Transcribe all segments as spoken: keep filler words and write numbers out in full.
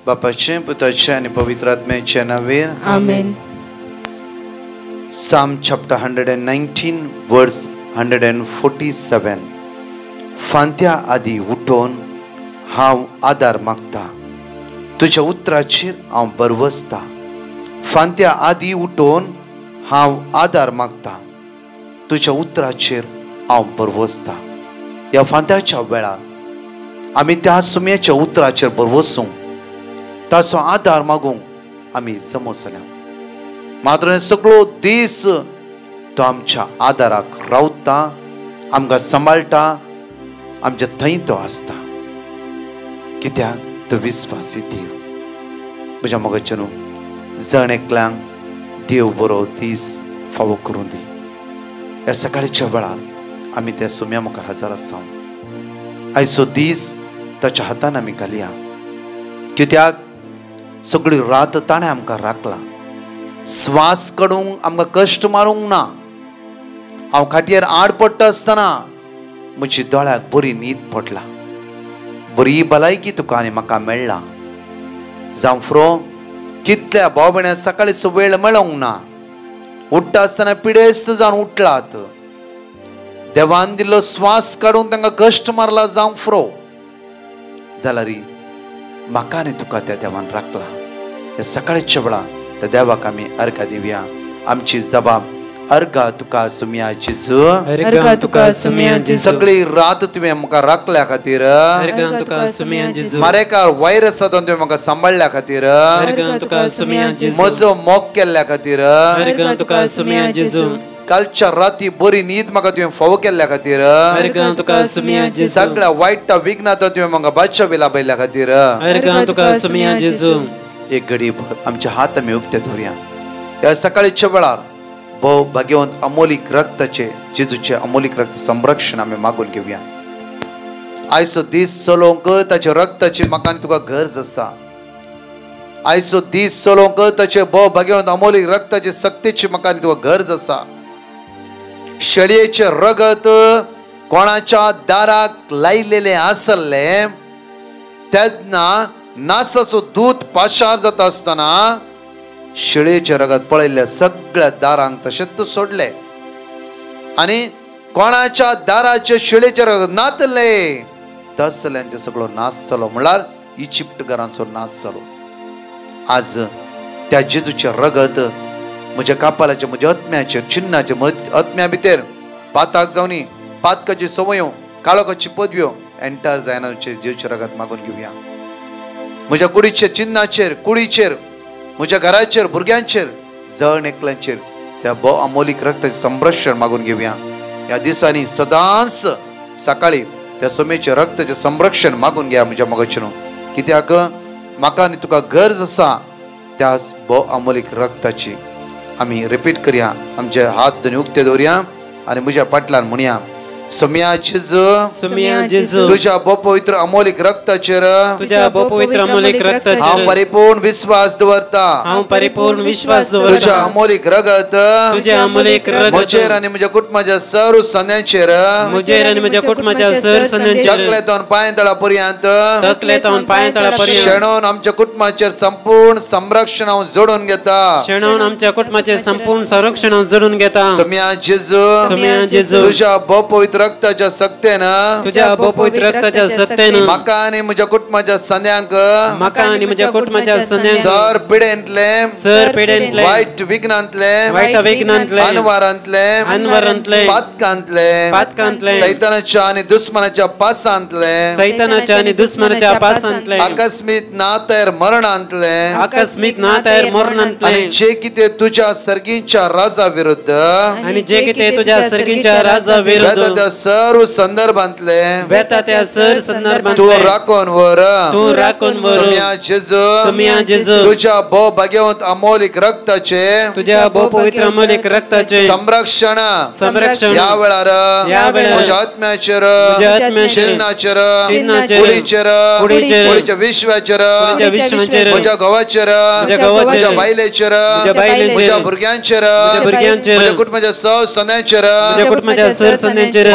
बापाचे पुत्राचे आणि पवित्र आत्म्याचे नावे आमेन. Psalm chapter one nineteen verse one forty-seven. फांत्या आदी उठोन हांव आदार मागता, तुझ्या उतराचेर हांव बरवसता. फांत्या आदी उठोन हांव आदार मागता, तुझ्या उतराचेर हांव बरवसता. ह्या फांत्याच्या वेळार आमी त्या सुम्याच्या उतराचेर बरवसूं, ताचो आदार मागूंक आमी जमोसल्या. मात्र सगळो दीस तो आमच्या आदाराक रावता, आमकां सांबाळटा, आमच्या थंय तो आसता. कित्याक तो विस्वासी देव. म्हज्या मोगाचेनो, जण एकल्यांक देव बरो दीस फावो करून दी. ह्या सकाळच्या वेळार आमी त्या सुम्या मुखार हजर आसा. आयचो दीस ताच्या हातान आमी घालया. कित्याक सगळी रात ताणें आमकां राखला. स्वास काडूंक आमकां कश्ट मारूंक ना. हांव खाटयेर आड पडटा आसतना म्हजी दोळ्याक बरी न्हीद पडला. बरी भलायकी तुका आनी म्हाका मेळ्ळा. जावं फ्रो कितल्या भाव भयण्या सकाळीचो वेळ मेळोंक ना. उठ्ठा आसतना पिडेस्त जावन उठलात. देवान दिल्लो स्वास काडून तांकां कश्ट मारला जावं फ्रो, जाल्यार म्हाका आनी तुका त्या देवान राखला. ह्या सकाळच्या वेळार त्या देवाक आमी अर्घ दिवया. आमची जबाब अर्घा तुका सुम्या जेजू, अर्घा तुका सुम्या जेजू. सगळी रात तुवें म्हाका राखल्या खातीर, अर्घा तुका सुम्या जेजू. मारेकार व्हायरसांतून तुवें म्हाका सांबाळल्या खातीर, अर्घा तुका सुम्या जेजू. म्हजो मोग केल्ल्या खातीर, अर्घा तुका सुम्या जेजू. कालच्या राती बरी न्हीद म्हाका तुवें फावो केल्ल्या खातीर, अर्घा तुका सुम्या जेजू. सगळ्या वायट विघ्नांतून तुवें म्हाका बादशाह लाभयल्या खातीर, अर्घा तुका सुम्या जेजू. एक घडी भर आमचे हात आमी उक्ते धरया. ह्या सकाळच्या वेळार भोव भाग्यवंत अमोलीक रक्ताचे, जेजूचे अमोलीक रक्त संरक्षण आमी मागून घेवया. आयचो दीस चलोवंक ताच्या रक्ताची म्हाका आनी तुका गरज आसा. आयचो दीस चलोवंक ताचे भोव भाग्यवंत अमोलीक रक्ताची सक्तीची म्हाका आनी तुका गरज आसा. शेळयेचे रगत कोणाच्या दाराक लायलेले आसले तेन्ना नासाचो दूत पाशार जाता आसतना शेळयेचे रगत पळयल्ल्या सगळ्या दारांक तशेंच सोडले. आनी कोणाच्या दाराचे शेळयेचे रगत नातले तसल्यांचो सगळो नाश जालो, म्हळ्यार इजिप्तकारांचो नाश जालो. आज त्या जेजूचे रगत म्हज्या कापालाचे, म्हज्या आत्म्याचेर, चिन्नाचे आत्म्या भितर पाताक जावनी, पातकाची सवयो, काळोखाची पदव्यो एंटर जायना जेजूचे रगत मागून घेवया. म्हज्या कुडीचेर, चिन्नाचेर, कुडीचेर, म्हज्या घराचेर, भुरग्यांचेर, जण एकल्यांचेर त्या भोव अमोलीक रक्ताचे संरक्षण मागून घेवया. ह्या दिसांनी सदांच सकाळी त्या सुमेचे रक्ताचे संरक्षण मागून घ्या म्हज्या मोगाचेनो. कित्याक म्हाका आनी तुका गरज आसा त्या भोव अमोलीक रक्ताची. आमी रिपीट करया, आमचे हात दोनी उक्ते दवरया आनी म्हज्या फाटल्यान म्हणया, सुम्या जेजू, सुम्या जेजू. तुझ्या भोव पवित्र अमोलीक रक्ताचेर, तुझ्या भोव पवित्र अमोलीक रक्ताचेर हांव परिपूर्ण विश्वास दवरता. हांव परिपूर्ण विश्वास दवरता. तुझ्या अमोलीक रगत तुझ्या अमोलीक रगत म्हजेर आनी म्हज्या कुटुंबाच्या सर्व सन्यांचेर, म्हजेर आनी म्हज्या कुटुंबाच्या सर सन्यांचेर, तकलेतावन पांयतळा पर्यंत, तकलेतावन पांयतळा पर्यंत शेणोवन आमच्या कुटुंबाचेर संपूर्ण संरक्षण हांव जोडून घेता. शेणोवन आमच्या कुटुंबाचेर संपूर्ण संरक्षण हांव जोडून घेता. सुम्या जेजू, सुम्या जेजू. तुझ्या भोव पवित्र रक्ताच्या सक्तेन, तुझ्या भोव पवित्र रक्ताच्या सक्तेन म्हाका आनी म्हज्या कुटुंबाच्या सन्यांक, म्हाका आनी म्हज्या कुटुंबाच्या सन्यांक सर पिडेंतले, सर पिडेंतले, वायट विघ्नांतले, वायट विघ्नांतले, अनवारांतले, अनवरांतले, पातकांतले, पातकांतले, सैतानाच्या आनी दुश्मनाच्या पासांतले, सैतानाच्या आनी दुश्मनाच्या पासांतले, आकस्मिक ना तयार मरणांतले, आकस्मिक ना तयार मरणांतले, आनी जे कितें तुज्या सर्गीच्या राजा विरुद्ध, आनी जे कितें तुज्या सर्गीच्या राजा विरुद्ध सर्व संदर्भांतले, वेता त्या सर संदर्भांतले तू राखून वर, तू राखून वर. सुम्या जेजू, सुम्या जेजू. तुझ्या भोव भाग्यवंत अमोलीक रक्ताचे, तुझ्या भोव पवित्र अमोलीक रक्ताचे संरक्षण संरक्षण ह्या वेळार ह्या वेळार म्हज्या आत्म्याचेर, म्हज्या आत्म्याचेर, चिन्नाचेर, चिन्नाचेर, कुडीचेर, कुडीचेर, कुडीच्या विश्वाचेर, म्हज्या विश्वाचेर, म्हज्या घोवाचेर, म्हज्या घोवाचेर, म्हज्या बायलेचेर, म्हज्या बायलेचेर, म्हज्या भुरग्यांचेर, म्हज्या भुरग्यांचेर, म्हज्या कुटुंबाच्या सव सन्यांचेर, म्हज्या कुटुंबाच्या सर सन्यांचेर, म्हज्या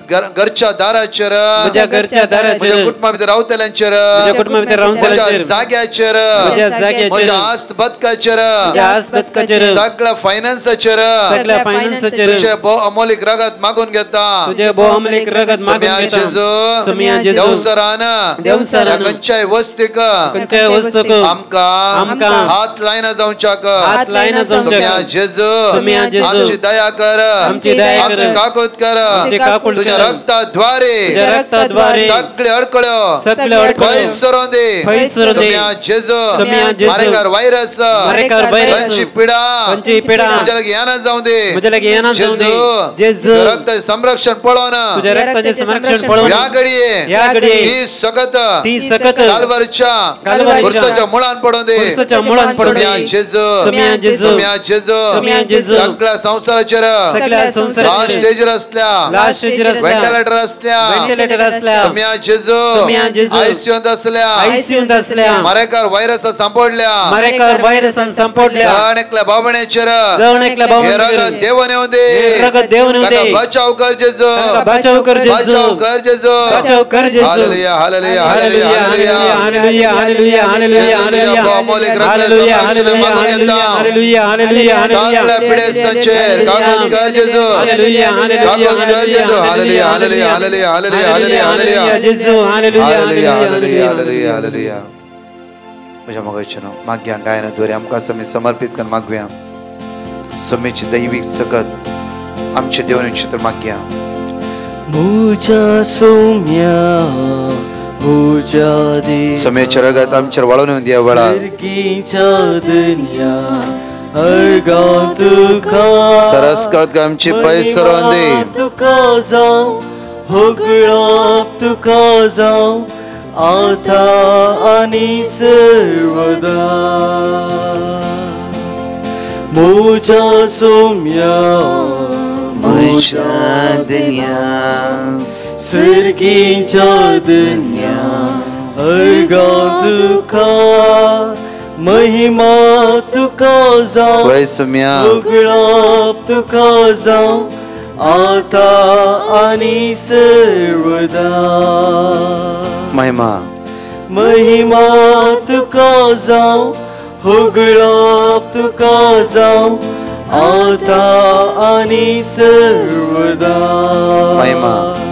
घर- घरच्या दाराचेर म्हज्या घरच्या म्हज्या दाराचेर कुटुंबा भितर रावतल्यांचेर म्हज्या कुटुंबा भितर म्हज्या रावतल्यांचेर जाग्याचेर म्हज्या जाग्याचेर म्हज्या आस्त बदकाचेर म्हज्या आसबतकाचेर सगळ्या फायनान्साचेर सगळ्या फायनान्साचेर तुझे भोव अमोलीक रगत मागून घेता तुझे भोव अमलीक रगत मागून सम्या घेता जेजू सम्या जेजू देवसरान देवसरान ह्या खंयच्याय वस्तीक खंयच्याय वस्तूक आमकां आमकां हात लायना जावच्याक हात लायना सम्या जावच्याक जेजू सम्या जेजू आमची दया कर आमची दया कर आमची काकूत कर आमची काकूट तुझ्या कर रक्ताद्वारे तुझ्या रक्ताद्वारे सगळे अडकळ्यो सगळे अडकळ्यो फैस सरोन दे फैस सरोन दे. सम्या जेजू सम्या जेजू मारेकार व्हायरस मारेकार व्हायरस खंयची पिडा खंयची पिडा तुझ्या लागीं येना जावं दे म्हज्या लागीं येना जावं दे जेजू जेजू तुझ्या रक्ताचें संरक्षण पळोवन तुझ्या रक्ताचें संरक्षण पळोवन ह्या घडये ह्या घडये ही सकत ती सकत कालवरच्या कालवारीच्या खुर्साच्या मुळान पडोवन दे खुर्साच्या मुळान पडोवन दे. सम्या जेजू सम्या जेजू सम्या जेजू सम्या जेजू सगळ्या संसाराचेर सगळ्या लास्ट संसाराचेर स्टेजर असल्या लास्ट स्टेजर असल्या व्हेंटिलेटर असल्या व्हेंटिलेटर असल्या सम्या जेजू सम्या जेजू आयसीयूंत असल्या आयसीयूंत असल्या मारेकार व्हायरस सांपडल्या मारेकार व्हायरसान संपडल्या जण एकल्या बाबण्याचेर जण एकल्या हे बाबण्याचेर रगत देवन येऊ दे हे रगत देवन येऊ दे. ताका बचाव कर जेजू ताका बचाव कर जेजू. बचाव कर जेजू बचाव कर जेजू. हालेलुया हालेलुया हालेलुया हालेलुया हालेलुया हालेलुया हालेलुया हालेलुया जेजू तुझ्या अमोलिक रगत हालेलुया संरक्षण मागून घेता हालेलुया हालेलुया सगळ्या हालेलुया पिडेस्तांचेर काकूत कर जेजू हालेलुया हालेलुया काकूत कर जेजू हालेलुया हालेलुया हालेलुया हालेलुया हालेलुया हालेलुया जेजू हालेलुया हालेलुया हालेलुया हालेलुया हालेलुया हालेलुया म्हज्या मोगाचें मागया गायना द्वारे आमकां समी समर्पित करून मागुया समेची दैवीक सकत आमचे देवने चित्र मागया मुझा सोम्या मुझा दे समेच्या रगत आमचेर वाळून येवन दिया वेळार सर्गीच्या दुनिया अर्गा तुका सरस्कत आमची पयस सरोन दे तुका जाऊ होगळप तुका जाऊ आता आणि सर्वदा मुझा सोम्या मुझा दुनिया सर्गीच्या दुनिया अर्गा तुका महिमा तुका जाऊ वय सम्या उगळप तुका जाऊ आता आणि सर्वदा महिमा महिमा तुका जाऊ उगळप तुका जाऊ आता आणि सर्वदा महिमा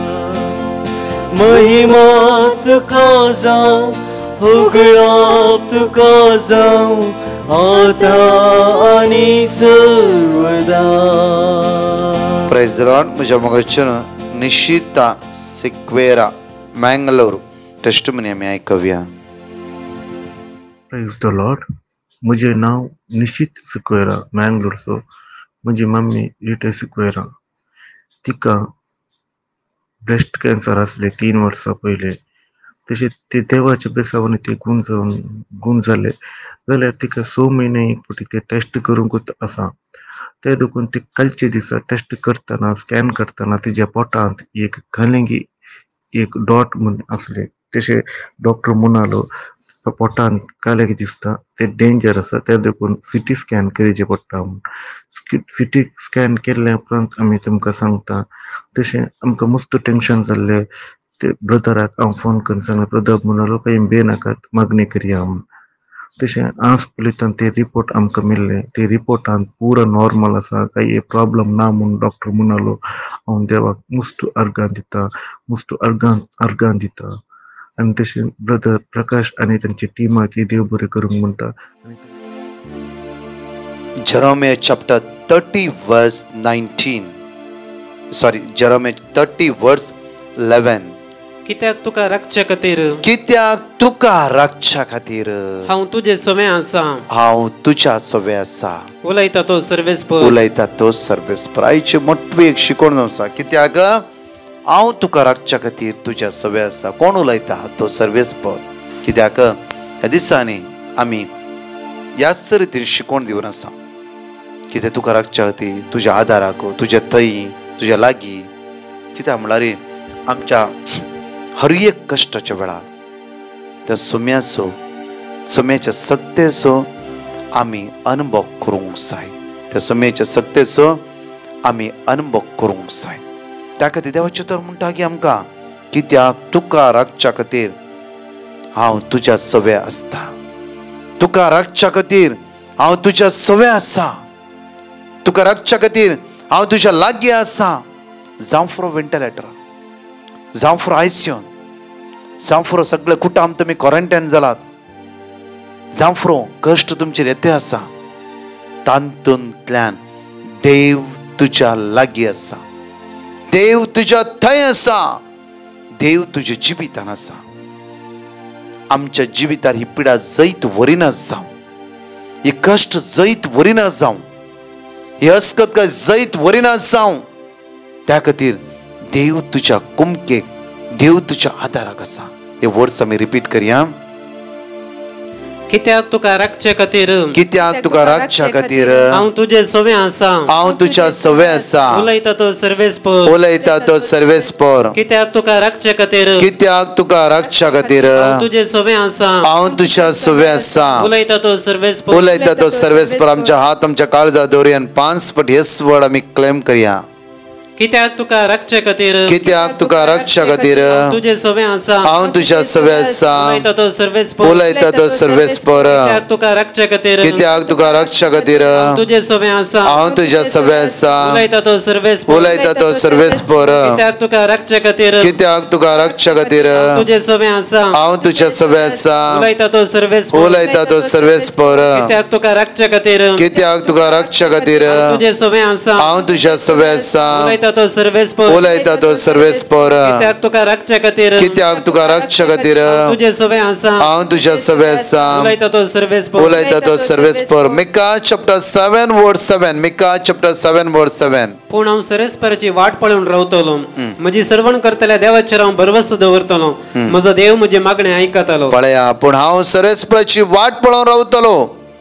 महिमा तुका जाऊ उगळप तुका जाऊ आता आणि सर्वदा प्रेज द लॉर्ड म्हज्या मोगाचें निशिता सिक्वेरा मँगलोर टेस्टमनी आमी आयकव्या प्रेज द लॉर्ड मुझे नाव निशित सिक्वेरा मँगलोरचो म्हजी मम्मी रिटे सिक्वेरा तिका ब्रेस्ट कॅन्सर आसले तीन वर्सां पयले तशें ते देवाचे बेसावनी ते गुण जावन गुण जाले जाल्यार तिका स म्हयने एक फावटी ते टेस्ट करूंकूच आसा ते देखून ते कालचे दिसा टेस्ट करतना स्कॅन करतना तिच्या पोटांत एक घालिंगी एक डॉट म्हूण आसले तशें डॉक्टर म्हणालो पोटांत काले दिसता ते डेंजर आसा त्या देखून सिटी स्कॅन करचें पडटा म्हूण सिटी स्कॅन केल्ल्या उपरांत आमी तुमकां सांगता तशें आमकां मस्त टेन्शन जाल्लें ते ब्रदराक हांव फोन करून सांगलें ब्रदर म्हणालो काही भिनाकात मागणी करया म्हूण तशें आज पळयता ते रिपोर्ट आमकां मेळ्ळे ते रिपोर्टांत पुरो नॉर्मल आसा काही प्रॉब्लम ना म्हूण डॉक्टर म्हणालो हांव देवाक मस्त अर्गां दिता मस्त अर्गां अर्गां दिता आनी तशें ब्रदर प्रकाश आनी तांचे टिमाक देव बरें करूंक म्हणटा Jeremiah chapter thirty verse nineteen sorry Jeremiah thirty verse eleven कित्याक तुका राखचे खातीर कित्याक तुका राखच्या खातीर हांव तुजे समे आसा हांव तुज्या सवे आसा उलयता तो सर्वेस्पर उलयता तो सर्वेस्पर आयची मोठी एक शिकवण आसा कित्याक हांव तुका राखच्या खातीर तुज्या सवे आसा कोण उलयता तो सर्वेस्पर कित्याक ह्या दिसांनी आमी ह्याच रितीन शिकवण दिवन आसा कितें तुका राखच्या खातीर तुज्या आदाराक तुज्या थंय तुज्या लागीं कित्याक म्हळ्यार आमच्या हर एक कश्टाच्या वेळार त्या सुम्याचो सुम्याच्या सक्तेचो आमी अनुभव करूंक जाय त्या सुम्याच्या सक्तेचो आमी अनुभव करूंक जाय त्या खातीर देवाचें तर म्हणटा की आमकां कित्याक तुका राखच्या खातीर हांव तुज्या सव्या आसता. तुका राखच्या खातीर हांव तुज्या सव्या आसा. तुका राखच्या खातीर हांव तुज्या लागीं आसा. जावं फॉर वेंटिलेटर, जावं फॉर आयसीयून, जावं फॉर सगळे कुटुंब तुमी क्वॉरंटायन जालात, जावं फॉर कश्ट तुमचेर येते आसा, तातूंतल्यान देव तुज्या लागीं आसा. देव तुज्या थंय आसा. देव तुज्या जिवितान आसा. आमच्या जिवितार ही पिडा जैत वरिना जावं, ही कश्ट जैत वरिना जावं, ही अस्कतकाय जैत वरिना जावं, त्या खातीर देव तुज्या कुमकेक, देव तुज्या आदाराक आसा. हे वर्ड्स आमी रिपीट करया. कित्याक तुका राखचे खातीर कित्याक तुका राखच्या खातीर हांव तुजे सवे आसा. हांव तुज्या सवे आसा. उलयता तो सर्वेस्पर. उलयता तो सर्वेस्पर. कित्याक तुका राखचे खातीर कित्याक तुका राखच्या खातीर हांव तुजे सवे आसा. हांव तुज्या सवे आसा. उलयता तो सर्वेस्पर. उलयता तो सर्वेस्पर. आमच्या हात आमच्या काळजात दवरया आनी पांच पट हेच वर्ड आमी क्लेम करया. कित्याक तुका राखचे खातीर कित्याक तुका राखच्या खातीर हांव तुजे सवे आसा. हांव तुज्या सवे आसा. उलयता तो सर्वेस्पर. उलयता तो सर्वेस्पर. कित्याक तुका राखचे खातीर कित्याक तुका राखच्या खातीर हांव तुजे सवे आसा. हांव तुज्या सवे आसा. उलयता तो सर्वेस्पर. उलयता तो सर्वेस्पर. कित्याक तुका राखचे खातीर कित्याक तुका राखच्या खातीर हांव तुजे सवे आसा. हांव तुज्या सवे आसा. उलयता तो सर्वेस्पर. उलयता तो सर्वेस्पर. कित्याक तुका राखचे खातीर कित्याक तुका राखच्या खातीर तुजे सवे आसा. हांव तुज्या सवे आसा. उलयता तो सर्वेस्पर. उलयता तो सर्वेस्पर. कित्याक तुका राखचे खातीर कित्याक तुका राखच्या खातीर तुजे सवे आसा. हांव तुज्या सवे आसा. उलयता तो सर्वेस्पर. उलयता तो सर्वेस्पर. मिका चॅप्टर सेवन वर्ड सेवन. मिका चॅप्टर सेवन वर्ड सेवन. पूण हांव सर्वेस्पराची वाट पळोवन रावतलो. म्हजी सरवण करतल्या देवाचेर हांव भरवसो दवरतलो. म्हजो देव म्हजे मागणे आयकतलो. पळया, पूण हांव सर्वेस्पराची वाट पळोवन रावतलो.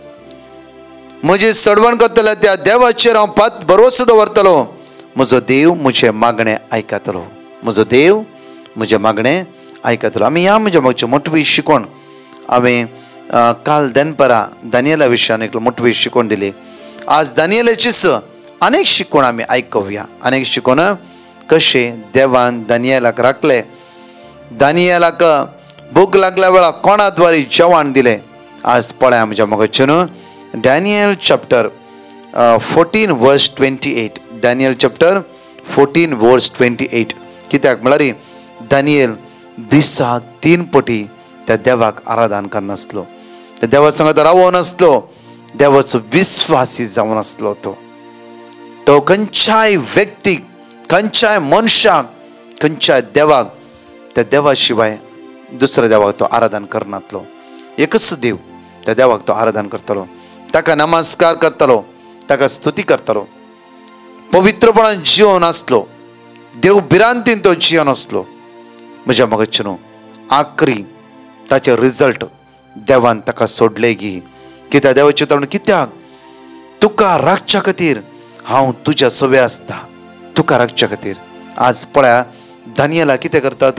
म्हजी सडवण करतल्या त्या देवाचेर हांव पात भरवसो दवरतलो. म्हजो देव म्हजे मागणे आयकतलो. म्हजो देव म्हजे मागणे आयकतलो. आमी ह्या म्हज्या मागचे मोठवी शिकोण हांवें काल दनपरा दानियेला विशयान एक मोठवी शिकोण दिली. आज दानियेलाचीच अनेक शिकोण आमी आयकुया. अनेक शिकोण कशे देवान दानियेलाक राखले, दानियेलाक भूक लागल्या वेळा कोणाद्वारे जेवण दिले. आज पळया म्हज्या मोगाचेर Daniel chapter fourteen verse twenty eight. Daniel chapter fourteen verse twenty eight. कित्याक म्हळ्यार दानियल दिसाक तीन पटी त्या देवाक आराधन करनासलो. त्या देवा संगत रावो नासलो. देवाचो विस्वासी जावन आसलो. तो तो खंयच्याय व्यक्तीक, खंयच्याय मनशाक, खंयच्याय देवाक, त्या देवा शिवाय दुसऱ्या देवाक तो आराधन करनासलो. एकच देव त्या देवाक तो आराधन करतलो. ताका नमस्कार करतलो, ताका स्तुती करतलो. पवित्रपणान जिवन आसलो. देव भिरांतीन तो जिवन आसलो. म्हज्या मोगाचेर आखरी ताचे रिजल्ट देवान ताका सोडले गी. कित्याक देवाचें तोंड कित्याक तुका राखच्या खातीर हांव तुज्या सवे आसता. तुका राखच्या खातीर. आज पळया दानियेला कितें करतात.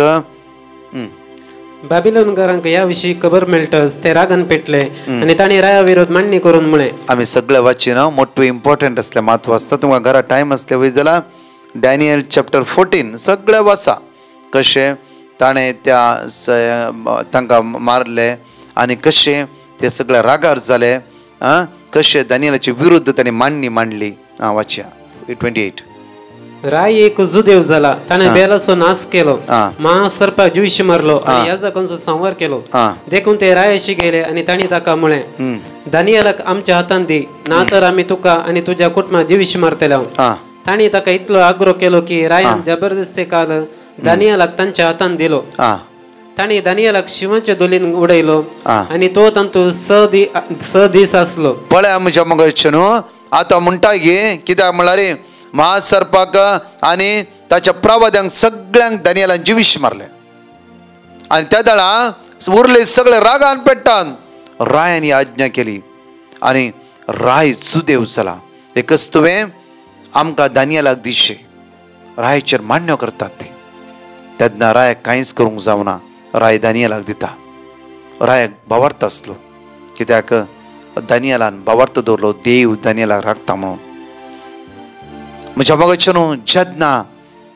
बाबिलोनकारांक ह्या विशीं खबर मेळटच ते रागान पेटले आनी तांणी राया विरोध मांडणी करून म्हळें. आमी सगळे वाचीन मोठे इम्पॉर्टंट असले म्हत्व आसता. तुमकां घरा टायम असले वय जाल्यार डॅनियल चॅप्टर फोर्टीन सगळे वाचा. कशे ताणें त्या तांकां मारले आनी कशे ते सगळे रागार जाले. आं कशे दानियेलाचे विरुद्ध ताणें मांडणी मांडली. आं वाचया ट्वेंटी एट. राय एक जुदेव जाला. ताणें बेलाचो नाश केलो. महासर्पाक जुयशी मारलो आनी याजकांचो संहार केलो. देखून ते रायाशी गेले आनी तांणी ताका म्हळें, दानियेलाक आमच्या हातांत दी, ना तर आमी तुका आनी तुज्या कुटुंबाक जिवीश मारतले. तांणी ताका इतलो आग्रो केलो की रायान जबरदस्ती काल दानियेलाक तांच्या हातांत दिलो. तांणी दानियेलाक शिवाच्या दोलीन उडयलो आनी तो तांतू स दीस आसलो. पळय म्हज्या मोगाचेर आतां म्हणटा गे कित्याक म्हळ्यार महासर्पाक आनी ताच्या प्रवाद्यांक सगळ्यांक दानियेलान जिवीश मारले. आनी त्या दाळा उरले सगळे रागान पेट्टान रायान आज्ञा केली आनी राय जुदेव जाला. एकच तुवें आमकां दानियेलाक दिशे. रायाचेर मान्य करतात ती. तेन्ना रायाक कांयच करूंक जावना. राय दानियेलाक दिता. रायाक बावार्थ आसलो कित्याक दानियेलान बावार्थ दवरलो देव दानियेलाक राखता म्हणून. म्हज्या मोगाचेर जेन्ना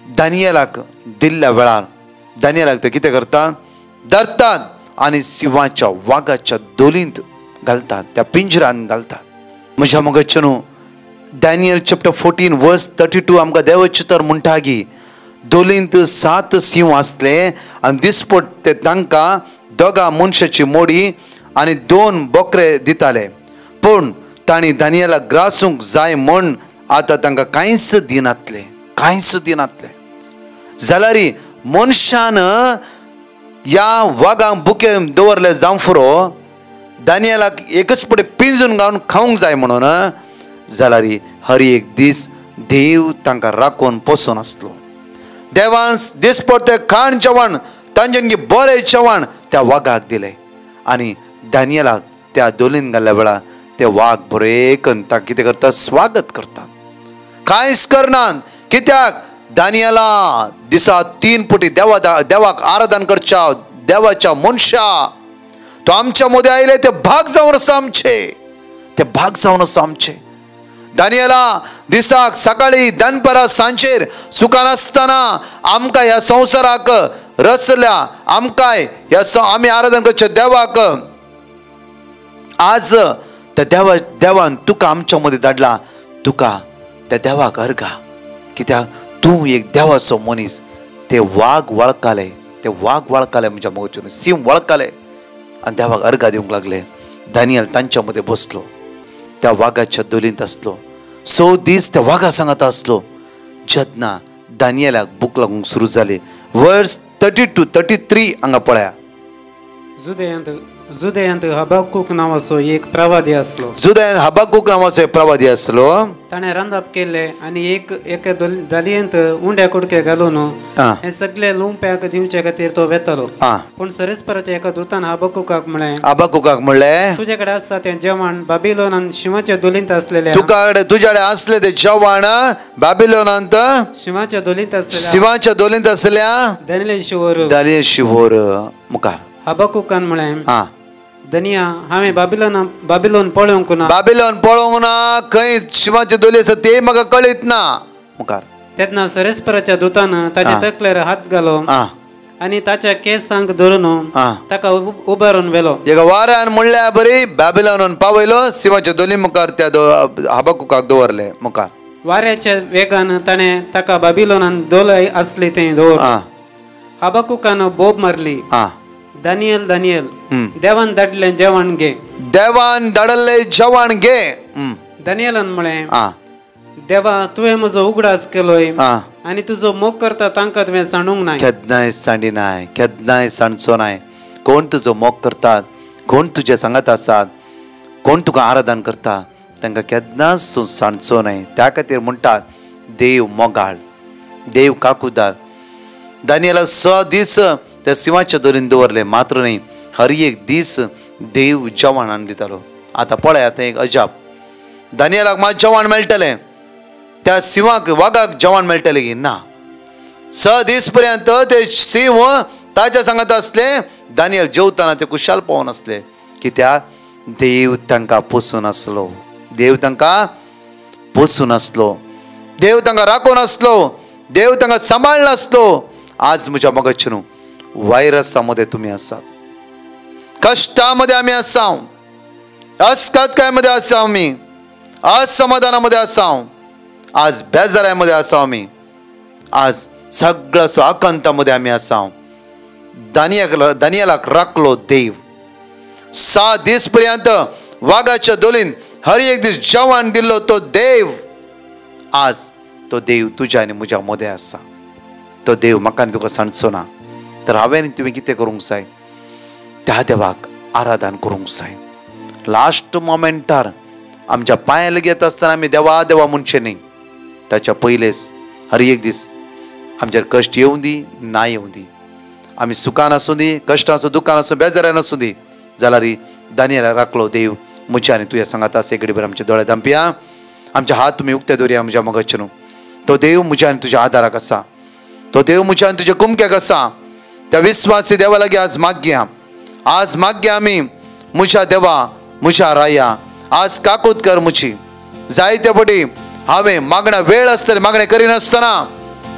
दानियेलाक दिल्ल्या वेळार दानियेलाक ते कितें करतात, धरतात आनी सिंहाच्या वागाच्या दोलींत घालतात, त्या पिंजरान घालतात. म्हज्या मगच्चे न्हू, Daniel chapter fourteen verse thirty two आमकां देवाचें तर म्हणटा की दोलींत सात सिंह आसले आनी दिसपट ते तांकां दोगा मनशाची मोडी आनी दोन बोकरे दिताले, पूण तांणी दानियेलाक ग्रासूंक जाय म्हण आतां तांकां कांयच दिनातले, कांयच दिनातले. जाल्यार मनशान ह्या वागांक बुके दवरले जावं फुरो दानियेलाक एकच पडे पिंजून घालून खावंक जाय म्हणून, जाल्यार हर एक दीस देव तांकां राखून पोसून आसलो. देवान दिसपट खाण जेवण तांच्यांनी बरें जेवण त्या वागाक दिलें आनी दानियेलाक त्या दोलीन घाल्ल्या वेळार ते वाघ बरे करून ताका कितें करता, स्वागत करतात. कांयच करनात, कित्याक दानियेला दिसा तीन पुटी देवा देवाक आराधन करच्या देवाच्या मनशा तो आमच्या मदीं आयले, ते भाग जावन आसा आमचे, ते भाग जावन आसा आमचे. दानियेला दिसाक सकाळी दनपरां सांजेर सुखान आसतना आमकां ह्या संवसाराक रचल्या, आमकां ह्या आमी आराधन करच्या देवाक आज त्या देवा देवान तुका आमच्या मदीं धाडला, तुका त्या देवाक अर्घा. कित्याक तूं एक देवाचो मनीस. ते वाघ वळखाले, ते वाघ वळखाले म्हज्या मगचून, सिंह वळखाले आनी देवाक अर्घा दिवंक लागले. दानियल तांच्या मदीं बसलो, त्या वाघाच्या दोलींत आसलो. स दीस त्या वाघा सांगात आसलो. जेन्ना दानियेलाक भूक लागूंक सुरू जाली, वर्स थर्टी टू थर्टी थ्री हांगा पळया. जुदेयांत जुदेयांत हबाकूक नावाचो एक प्रवादी आसलो. जुदेयांत हबाकूक नावाचो एक प्रवादी आसलो. ताणें रांदप केले आनी एक एका दलयेंत उंड्या कुडके घालून हे सगळे लुंप्याक दिवचे खातीर तो वेतालो. पूण सरेस्पराच्या एका दुतान हबाकूकाक म्हळें हबाकूकाक म्हणलें, तुजे कडेन आसा तें जेवण बाबिलोनांत शिवाच्या दोलींत आसलेले तुका तुजे कडेन आसले तें जेवण बाबिलोनांत शिवाच्या दोलींत आसलेल्या शिवाच्या दोलींत आसलेल्या दानियेल शिवोर दानियल शिवोर मुखार. हबाकूकान म्हळें, दनिया हांवें बाबिलोना बाबिलोन पळोवंक ना, बाबिलोन पळोवंक ना, खंय शिवाचे दोली आसा ते म्हाका कळीत ना. मुखार तेन्ना सरेस्पराच्या दुतान ताचे तकलेर हात घालो आनी ताच्या केसांक धरून ताका उबारून व्हेलो. एका वाऱ्यान म्हणल्या बरी बाबिलोनान पावयलो, शिवाच्या दोली मुखार त्या हबाकूकाक दवरले. मुखार वाऱ्याच्या वेगान ताणें ताका बाबिलोनान दोलय आसली थंय दवर. हबाकूकान बोब मारली, दानियल दानियल देवान धाडलें जेवण घे, देवान धाडले जेवण घे. दानियलान म्हळें, देवा तुवें म्हजो उगडास केलोय आनी तुजो मोग करता तांकां तुवें सांडूंक ना. केन्नाय सांडिनाय, केन्नाय सांडचो नाय. कोण तुजो मोग करतात, कोण तुजे सांगात आसात, कोण तुका आराधन करता तांकां केन्नाच तूं सांडचो न्हय. त्या खातीर म्हणटात देव मोगाळ, देव काकूदार. दानियेलाक स दीस त्या सिंहाच्या दोरीन दवरले, मात्र न्ही हर एक दीस देव जेवण हाडून दितालो. आतां पळय, आतां एक अजाप, दानियेलाक मात जेवण मेळटलें, त्या सिंहाक वागाक जेवण मेळटलें की ना. स दीस पर्यंत ते सिंह ताच्या सांगात आसले, दानियल जेवताना ते कुशाल पावून आसले. कित्याक देव तांकां पोसून आसलो, देव तांकां पोसून आसलो, देव तांकां राखून आसलो, देव तांकां सांबाळला आसलो. आज म्हज्या मगच्चे न्हू, वायरसा मध्ये तुम्ही आसात, कष्टामध्ये आम्ही आसाव, अस्कतकायमध्ये आसाव, आम्ही असमाधानामध्ये आसाव, आज बेजारामध्ये आसाव, आम्ही आज सगळं आकांतामध्ये आम्ही आसाव. दानियेला दानियेलाक राखलो देव. सात दीस पर्यंत वाघाच्या दोलीन हर एक दीस जेवण दिल्लो तो देव. आज तो देव तुझ्या आनी म्हज्या मध्ये आसा. तो देव म्हाका आनी तुका सांडचो ना. तर हांवें तुवें कितें करूंक जाय, त्या देवाक आराधन करूंक जाय. लास्ट मोमेंटार आमच्या पांयां लागीं येता आसतना आमी देवा देवा म्हणचे न्ही, ताच्या पयलेच हर एक दीस आमचेर कश्ट येवं दी ना येवं दी, आमी सुखान आसूं दी, कश्ट आसूं, दुखान आसूं, बेजारान आसूं दी, जाल्यार दानियेलाक राखलो देव म्हज्या आनी तुज्या सांगात आसा. एक घडी आमचे दोळे धांपया, आमचे हात तुमी उक्ते दवरया म्हज्या मगच्चे न्हू. तो देव म्हज्या आनी तुज्या आदाराक आसा, तो देव म्हज्या आनी तुज्या कुमक्याक आसा. त्या विश्वासी देवा लागीं आज मागया, आज मागया आमी म्हज्या देवा, म्हज्या राया, आज काकूत कर म्हजी. जायते पटी हांवें मागण्या वेळ आसतली मागणें करिनासतना